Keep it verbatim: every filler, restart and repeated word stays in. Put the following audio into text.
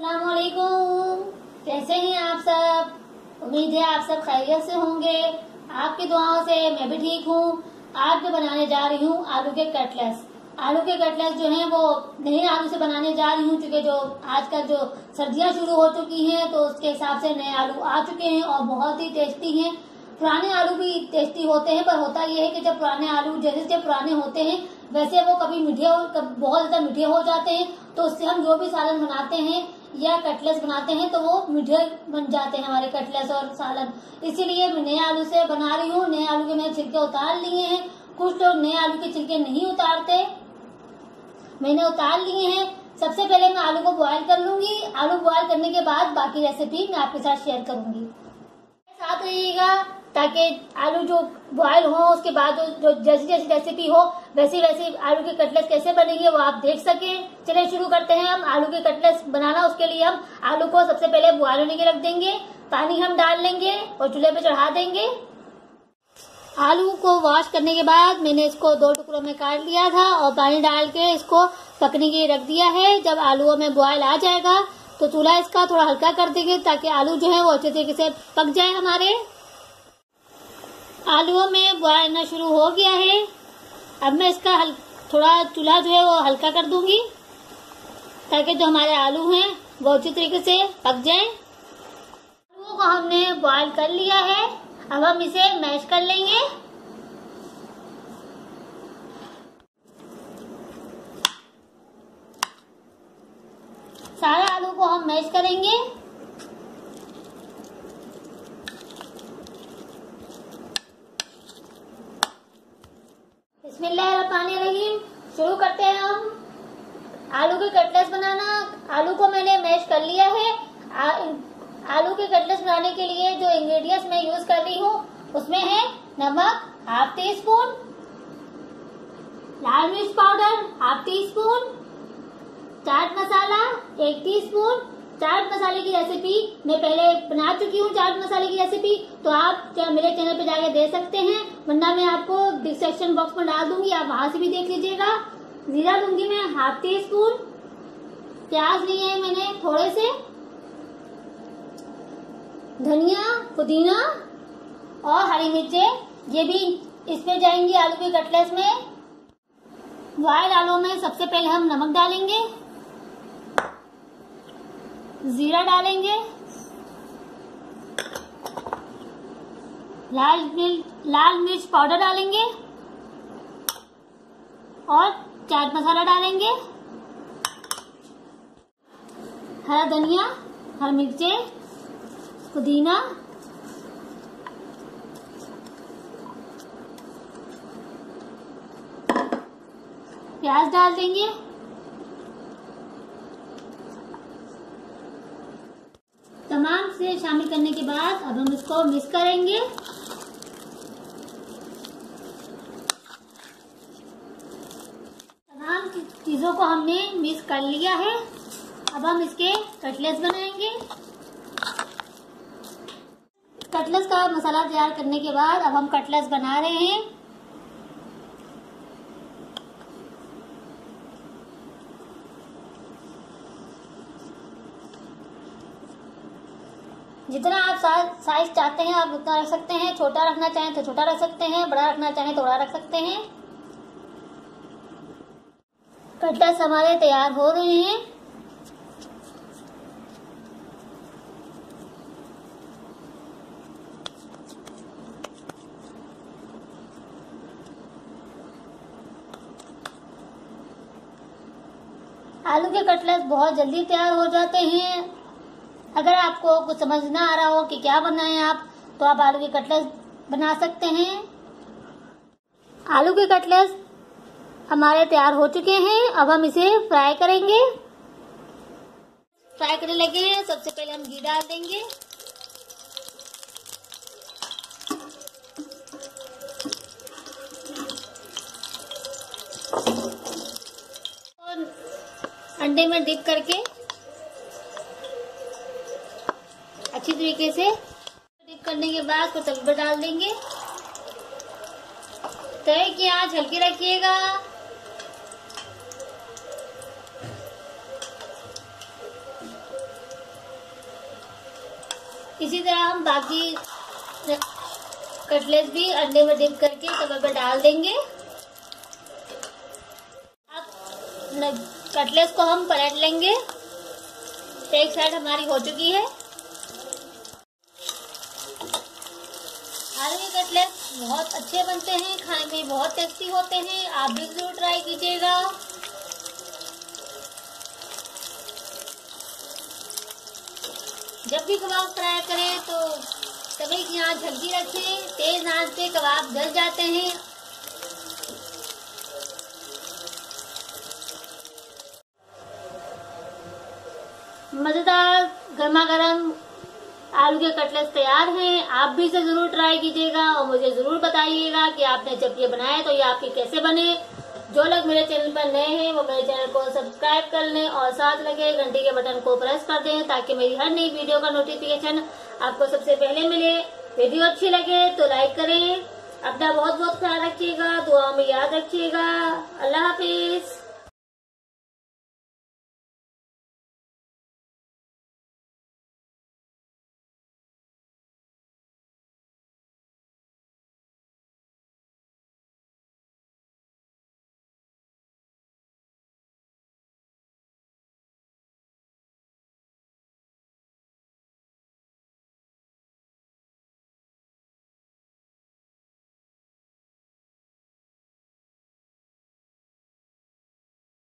अस्सलाम वालेकुम। कैसे हैं आप सब? उम्मीद है आप सब खैरियत से होंगे। आपकी दुआओं से मैं भी ठीक हूँ। आज मैं बनाने जा रही हूँ आलू के कटलेट्स। आलू के कटलेट्स जो हैं वो नए आलू से बनाने जा रही हूँ, क्योंकि जो आजकल जो सर्दियाँ शुरू हो चुकी हैं तो उसके हिसाब से नए आलू आ चुके हैं और बहुत ही टेस्टी हैं। पुराने आलू भी टेस्टी होते हैं, पर होता यह है कि जब पुराने आलू जैसे जब पुराने होते हैं वैसे वो कभी मीठे हो कभी बहुत ज्यादा मीठे हो जाते हैं, तो उससे हम जो भी सालन बनाते हैं या कटलेट्स बनाते हैं तो वो मीठे बन जाते हैं हमारे कटलेट्स और सालन। इसीलिए मैं नए आलू से बना रही हूँ। नए आलू के मैंने छिलके उतार लिए हैं। कुछ लोग नए आलू के छिलके नहीं उतारते, मैंने उतार लिए हैं। सबसे पहले मैं आलू को बॉयल कर लूंगी। आलू बॉयल करने के बाद बाकी रेसिपी मैं आपके साथ शेयर करूंगी। साथ रहिएगा ताकि आलू जो बॉयल हो उसके बाद जो जैसी जैसी रेसिपी हो वैसी वैसी आलू के कटलेट्स कैसे बनेंगे वो आप देख सकें। चलिए शुरू करते हैं हम आलू के कटलेट्स बनाना। उसके लिए हम आलू को सबसे पहले बॉयल होने के रख देंगे। पानी हम डाल लेंगे और चूल्हे पे चढ़ा देंगे। आलू को वॉश करने के बाद मैंने इसको दो टुकड़ों में काट लिया था और पानी डाल के इसको पकने के लिए रख दिया है। जब आलूओं में बॉयल आ जाएगा तो चूल्हा इसका थोड़ा हल्का कर देंगे ताकि आलू जो है वो अच्छे तरीके से पक जाए हमारे। आलूओं में बॉयल आना शुरू हो गया है। अब मैं इसका हल, थोड़ा चूल्हा जो है वो हल्का कर दूंगी ताकि जो हमारे आलू हैं वो अच्छी तरीके से पक जाएं। आलूओं को हमने बॉयल कर लिया है। अब हम इसे मैश कर लेंगे। सारे आलू को हम मैश करेंगे। बिस्मिल्लाहिर्रहमानिर्रहीम। शुरू करते हैं हम आलू के कटलेट्स बनाना। आलू को मैंने मैश कर लिया है। आ, आलू के कटलेट्स बनाने के लिए जो इंग्रेडिएंट्स मैं यूज कर रही हूँ उसमें है नमक हाफ टी स्पून, लाल मिर्च powder half teaspoon, chaat masala एक टीस्पून। चाट मसाले की रेसिपी मैं पहले बना चुकी हूँ। चाट मसाले की रेसिपी तो आप मेरे चैनल पे जाके दे सकते हैं, वरना मैं आपको डिस्क्रिप्शन बॉक्स में डाल दूंगी, आप वहां से भी देख लीजिएगा। जीरा लूंगी मैं हाफ टी स्पून। प्याज लिए है मैंने थोड़े से। धनिया पुदीना और हरी मिर्चें ये भी इसमें जाएंगी आलू के कटलेट्स में। बॉयल आलू में सबसे पहले हम नमक डालेंगे, जीरा डालेंगे, लाल मिर्च लाल मिर्च पाउडर डालेंगे और चाट मसाला डालेंगे। हरा धनिया, हरी मिर्चें, पुदीना, प्याज डाल देंगे। तमाम से शामिल करने के बाद अब हम इसको मिक्स करेंगे। तमाम चीजों को हमने मिक्स कर लिया है। अब हम इसके कटलेट्स बनाएंगे। कटलेट्स का मसाला तैयार करने के बाद अब हम कटलेट्स बना रहे हैं। जितना आप साइज चाहते हैं आप उतना रख सकते हैं। छोटा रखना चाहें तो छोटा रख सकते हैं, बड़ा रखना चाहें तो बड़ा रख सकते हैं। कटलेट्स हमारे तैयार हो रहे हैं। आलू के कटलेट्स बहुत जल्दी तैयार हो जाते हैं। अगर आपको कुछ समझ ना आ रहा हो कि क्या बनाएं आप, तो आप आलू के कटलेट्स बना सकते हैं। आलू के कटलेट्स हमारे तैयार हो चुके हैं। अब हम इसे फ्राई करेंगे। फ्राई करने लगे हैं। सबसे पहले हम घी डाल देंगे। और अंडे में डिप करके अच्छी तरीके से डिप करने के बाद कुछ तवे पर डाल देंगे। तवे की आंच हल्की रखिएगा। इसी तरह हम बाकी कटलेट भी अंडे में डिप करके तवे पर डाल देंगे। अब कटलेट को हम पलट लेंगे। एक साइड हमारी हो चुकी है। आलू के कटलेट बहुत अच्छे बनते हैं, खाने में बहुत टेस्टी होते हैं। आप भी जरूर ट्राई कीजिएगा। जब भी कबाब फ्राई करें तो तवे की आंच हल्की रखें, तेज आंच पे कबाब जल जाते हैं। मजेदार गर्मा गर्म आलू के कटलेट तैयार हैं। आप भी इसे जरूर ट्राई कीजिएगा और मुझे जरूर बताइएगा कि आपने जब ये बनाए तो ये आपके कैसे बने। जो लोग मेरे चैनल पर नए हैं वो मेरे चैनल को सब्सक्राइब कर लें और साथ लगे घंटी के बटन को प्रेस कर दें ताकि मेरी हर नई वीडियो का नोटिफिकेशन आपको सबसे पहले मिले। वीडियो अच्छी लगे तो लाइक करें। अपना बहुत बहुत ख्याल रखिएगा, दुआओं में याद रखिएगा। अल्लाह हाफिज।